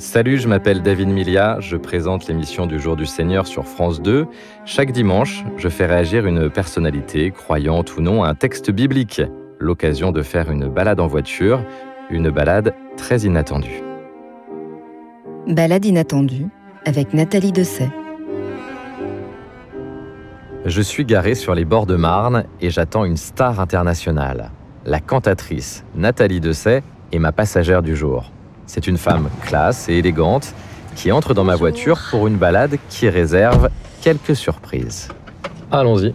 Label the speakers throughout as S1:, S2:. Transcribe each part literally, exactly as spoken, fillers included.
S1: Salut, je m'appelle David Milia, je présente l'émission du Jour du Seigneur sur France deux. Chaque dimanche, je fais réagir une personnalité, croyante ou non, à un texte biblique. L'occasion de faire une balade en voiture, une balade très inattendue.
S2: Balade inattendue avec Nathalie Dessay.
S1: Je suis garé sur les bords de Marne et j'attends une star internationale. La cantatrice Nathalie Dessay est ma passagère du jour. C'est une femme classe et élégante qui entre dans ma voiture pour une balade qui réserve quelques surprises. Allons-y.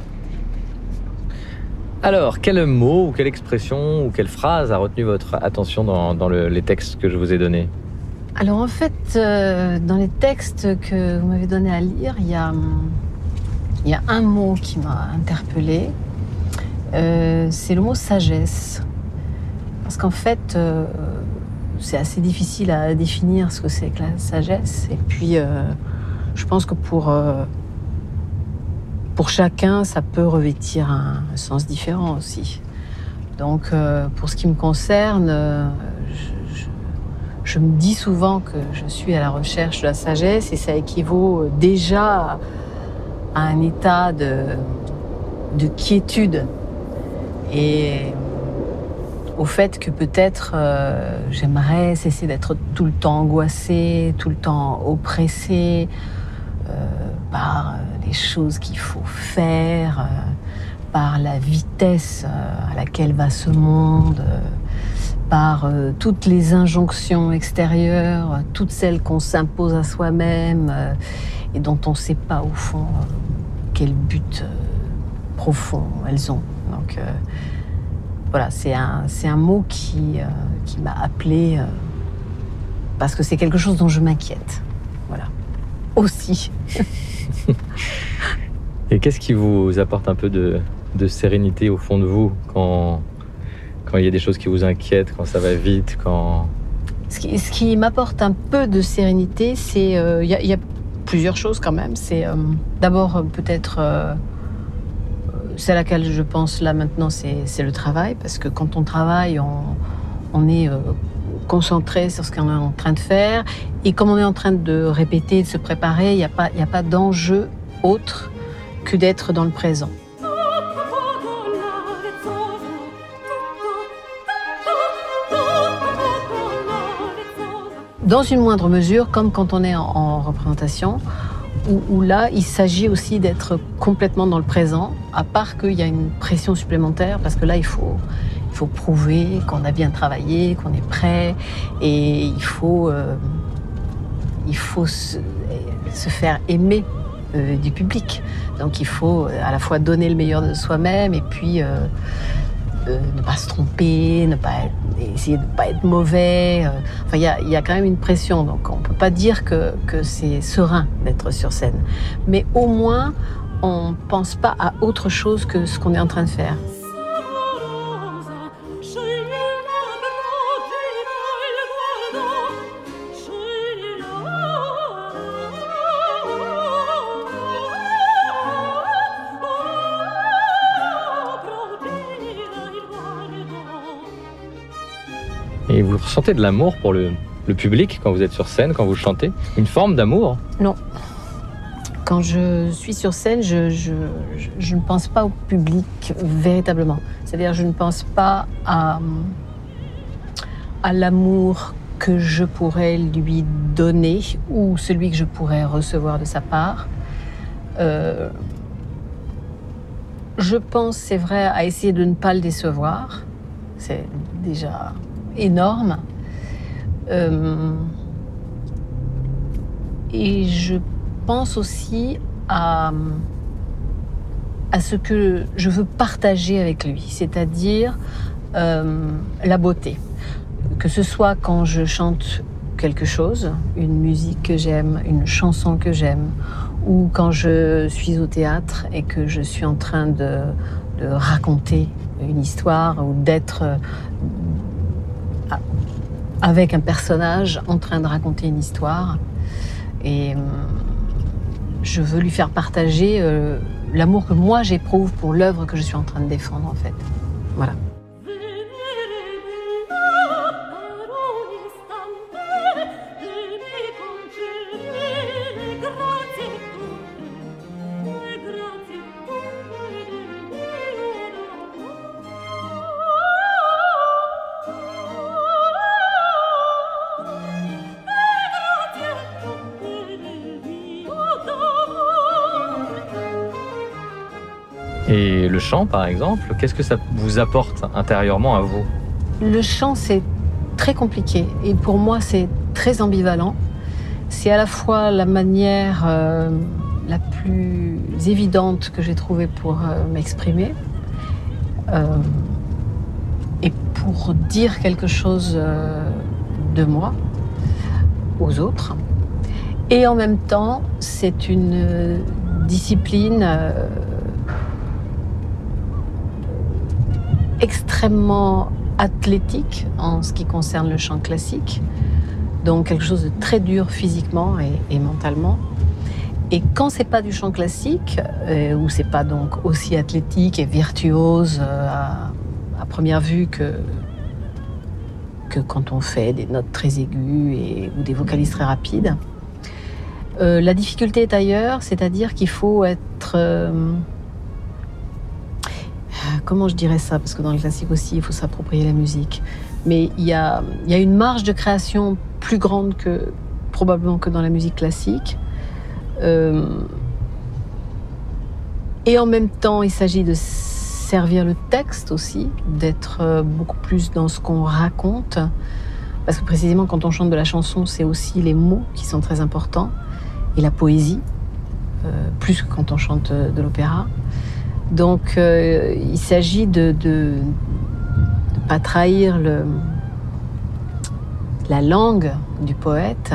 S1: Alors, quel mot ou quelle expression ou quelle phrase a retenu votre attention dans, dans le, les textes que je vous ai donnés ?
S3: Alors en fait, euh, dans les textes que vous m'avez donnés à lire, il y a, il y a un mot qui m'a interpellée. Euh, c'est le mot sagesse. Parce qu'en fait, euh, c'est assez difficile à définir ce que c'est que la sagesse. Et puis, euh, je pense que pour, euh, pour chacun, ça peut revêtir un, un sens différent aussi. Donc, euh, pour ce qui me concerne, euh, je, je, je me dis souvent que je suis à la recherche de la sagesse et ça équivaut déjà à un état de, de quiétude et au fait que peut-être euh, j'aimerais cesser d'être tout le temps angoissée, tout le temps oppressée euh, par les choses qu'il faut faire, euh, par la vitesse euh, à laquelle va ce monde, euh, par euh, toutes les injonctions extérieures, euh, toutes celles qu'on s'impose à soi-même euh, et dont on ne sait pas au fond euh, quel but euh, profond elles ont. Donc, euh, Voilà, c'est un, c'est un mot qui, euh, qui m'a appelée euh, parce que c'est quelque chose dont je m'inquiète. Voilà. Aussi.
S1: Et qu'est-ce qui vous apporte un peu de, de sérénité au fond de vous quand, quand il y a des choses qui vous inquiètent, quand ça va vite, quand...
S3: Ce qui, ce qui m'apporte un peu de sérénité, c'est... Il euh, y, y a plusieurs choses quand même. C'est euh, d'abord peut-être... Euh, C'est à laquelle je pense là maintenant, c'est, c'est le travail, parce que quand on travaille, on, on est euh, concentré sur ce qu'on est en train de faire, et comme on est en train de répéter, de se préparer, il n'y a pas, il n'y a pas d'enjeu autre que d'être dans le présent. Dans une moindre mesure, comme quand on est en, en représentation, Où, où là, il s'agit aussi d'être complètement dans le présent, à part qu'il y a une pression supplémentaire, parce que là, il faut, il faut prouver qu'on a bien travaillé, qu'on est prêt, et il faut, euh, il faut se, se faire aimer euh, du public. Donc il faut à la fois donner le meilleur de soi-même, et puis euh, euh, ne pas se tromper, ne pas être, essayer de ne pas être mauvais. Enfin, il y a, il y a quand même une pression, donc on ne peut pas dire que, que c'est serein d'être sur scène. Mais au moins, on ne pense pas à autre chose que ce qu'on est en train de faire.
S1: Et vous ressentez de l'amour pour le, le public quand vous êtes sur scène, quand vous chantez ? Une forme d'amour ?
S3: Non. Quand je suis sur scène, je, je, je, je ne pense pas au public véritablement. C'est-à-dire, je ne pense pas à, à l'amour que je pourrais lui donner ou celui que je pourrais recevoir de sa part. Euh, je pense, c'est vrai, à essayer de ne pas le décevoir. C'est déjà énorme. Euh, et je pense aussi à, à ce que je veux partager avec lui, c'est-à-dire euh, la beauté. Que ce soit quand je chante quelque chose, une musique que j'aime, une chanson que j'aime, ou quand je suis au théâtre et que je suis en train de, de raconter une histoire ou d'être avec un personnage en train de raconter une histoire. Et je veux lui faire partager euh, l'amour que moi j'éprouve pour l'œuvre que je suis en train de défendre, en fait. Voilà.
S1: Mais le chant, par exemple, qu'est-ce que ça vous apporte intérieurement à vous?
S3: Le chant, c'est très compliqué. Et pour moi, c'est très ambivalent. C'est à la fois la manière euh, la plus évidente que j'ai trouvée pour euh, m'exprimer euh, et pour dire quelque chose euh, de moi aux autres. Et en même temps, c'est une euh, discipline euh, extrêmement athlétique en ce qui concerne le chant classique. Donc quelque chose de très dur physiquement et, et mentalement. Et quand c'est pas du chant classique, euh, où c'est pas donc aussi athlétique et virtuose euh, à, à première vue que, que quand on fait des notes très aiguës et, ou des vocalises très rapides, euh, la difficulté est ailleurs, c'est-à-dire qu'il faut être... Euh, comment je dirais ça? Parce que dans le classique aussi, il faut s'approprier la musique. Mais il y a, il y a une marge de création plus grande que probablement que dans la musique classique. Euh, et en même temps, il s'agit de servir le texte aussi, d'être beaucoup plus dans ce qu'on raconte. Parce que précisément, quand on chante de la chanson, c'est aussi les mots qui sont très importants et la poésie, euh, plus que quand on chante de l'opéra. Donc, euh, il s'agit de ne pas trahir le, la langue du poète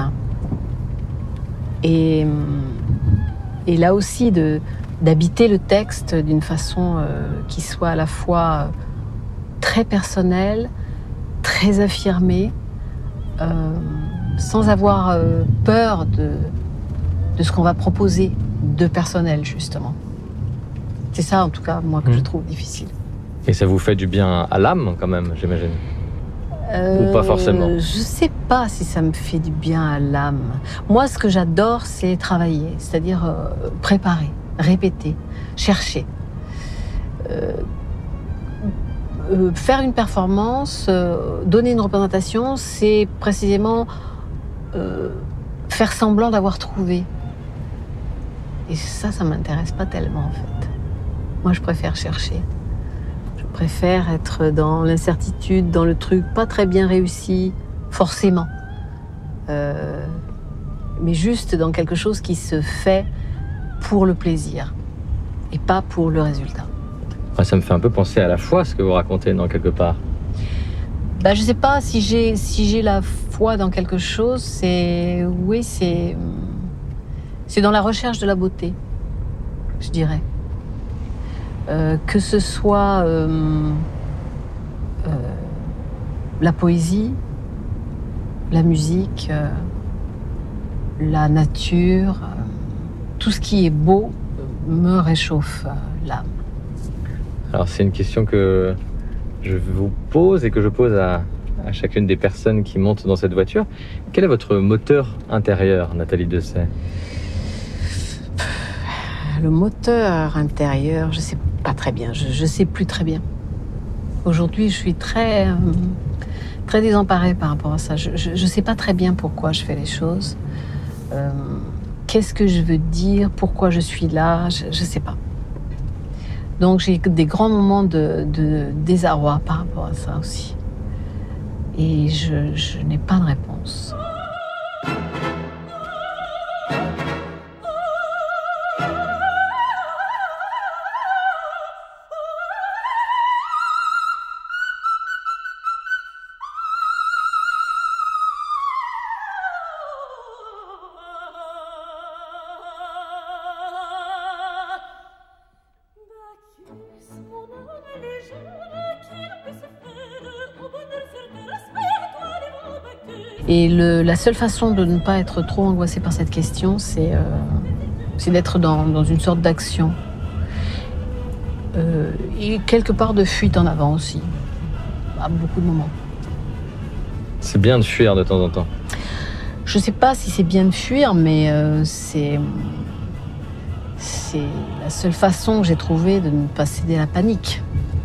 S3: et, et là aussi de, d'habiter le texte d'une façon euh, qui soit à la fois très personnelle, très affirmée, euh, sans avoir euh, peur de, de ce qu'on va proposer de personnel, justement. C'est ça, en tout cas, moi, que mmh. je trouve difficile.
S1: Et ça vous fait du bien à l'âme, quand même, j'imagine?
S3: euh,
S1: Ou pas forcément?
S3: Je sais pas si ça me fait du bien à l'âme. Moi, ce que j'adore, c'est travailler, c'est-à-dire euh, préparer, répéter, chercher. Euh, euh, faire une performance, euh, donner une représentation, c'est précisément euh, faire semblant d'avoir trouvé. Et ça, ça m'intéresse pas tellement, en fait. Moi, je préfère chercher. Je préfère être dans l'incertitude, dans le truc pas très bien réussi, forcément. Euh, mais juste dans quelque chose qui se fait pour le plaisir et pas pour le résultat.
S1: Ouais, ça me fait un peu penser à la foi, ce que vous racontez, non, quelque part.
S3: Bah, je sais pas si j'ai si j'ai la foi dans quelque chose. C'est oui, c'est c'est dans la recherche de la beauté, je dirais. Euh, que ce soit euh, euh, la poésie, la musique, euh, la nature, euh, tout ce qui est beau me réchauffe euh, l'âme.
S1: Alors c'est une question que je vous pose et que je pose à, à chacune des personnes qui montent dans cette voiture. Quel est votre moteur intérieur, Nathalie Dessay?
S3: Le moteur intérieur, je ne sais pas très bien, je ne sais plus très bien. Aujourd'hui, je suis très, euh, très désemparée par rapport à ça. Je ne sais pas très bien pourquoi je fais les choses. Euh, qu'est-ce que je veux dire? Pourquoi je suis là? Je ne sais pas. Donc j'ai des grands moments de, de désarroi par rapport à ça aussi. Et je, je n'ai pas de réponse. Et le, la seule façon de ne pas être trop angoissée par cette question, c'est euh, c'est d'être dans, dans une sorte d'action. Euh, et quelque part de fuite en avant aussi, à beaucoup de moments.
S1: C'est bien de fuir de temps en temps.
S3: Je ne sais pas si c'est bien de fuir, mais euh, c'est, c'est la seule façon que j'ai trouvée de ne pas céder à la panique.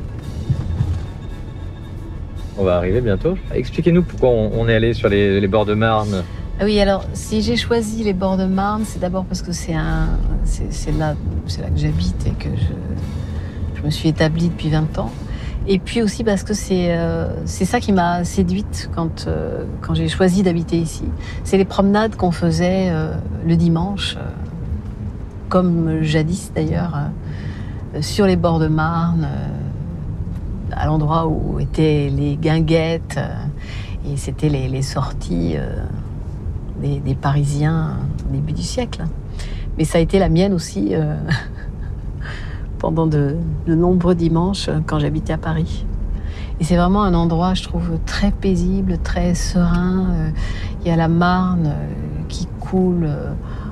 S1: On va arriver bientôt. Expliquez-nous pourquoi on est allé sur les, les bords de Marne.
S3: Ah oui, alors si j'ai choisi les bords de Marne, c'est d'abord parce que c'est un, c'est, c'est là, c'est là que j'habite et que je, je me suis établie depuis vingt ans. Et puis aussi parce que c'est euh, c'est ça qui m'a séduite quand, euh, quand j'ai choisi d'habiter ici. C'est les promenades qu'on faisait euh, le dimanche, euh, comme jadis d'ailleurs, euh, sur les bords de Marne, euh, à l'endroit où étaient les guinguettes, euh, et c'était les, les sorties euh, des, des Parisiens au début du siècle. Mais ça a été la mienne aussi euh, pendant de, de nombreux dimanches quand j'habitais à Paris. Et c'est vraiment un endroit, je trouve, très paisible, très serein. Il y a la Marne qui coule euh,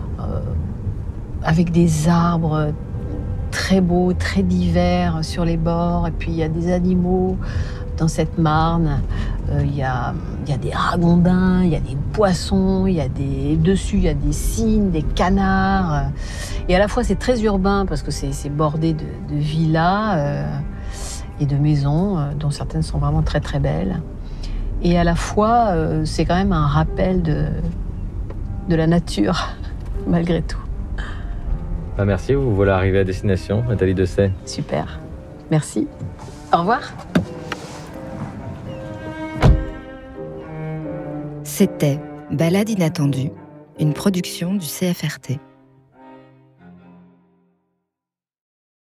S3: avec des arbres très beaux, très divers sur les bords. Et puis il y a des animaux dans cette Marne. Euh, il y a, il y a des ragondins, il y a des poissons, il y a des, dessus il y a des cygnes, des canards. Et à la fois c'est très urbain parce que c'est, c'est bordé de, de villas euh, et de maisons, euh, dont certaines sont vraiment très très belles. Et à la fois euh, c'est quand même un rappel de, de la nature, malgré tout.
S1: Ah, merci, vous voilà arrivé à destination, Nathalie Dessay.
S3: Super, merci. Au revoir.
S2: C'était Balade inattendue, une production du C F R T.